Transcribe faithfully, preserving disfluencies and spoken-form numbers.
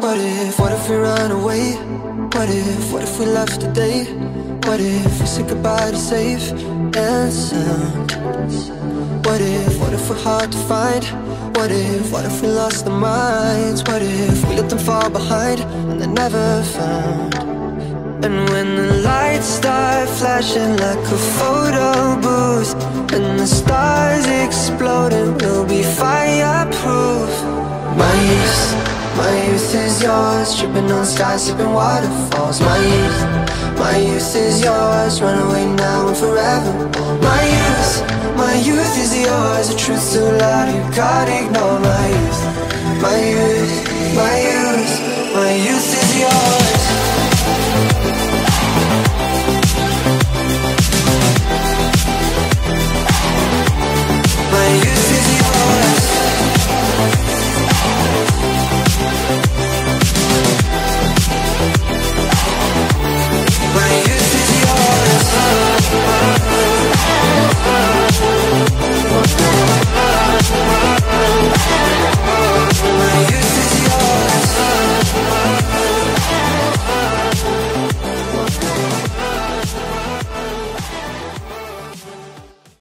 What if, what if we run away? What if, what if we left today? What if we said goodbye to safe and sound? What if, what if we're hard to find? What if, what if we lost our minds? What if we let them fall behind and they're never found? And when the lights start flashing like a photo booth and the stars exploding, we'll be fireproof. My youth, my youth is yours, tripping on skies, sipping waterfalls. My youth, my youth is yours, run away now and forever. My youth, my youth is yours, the truth's too loud, you can't ignore. My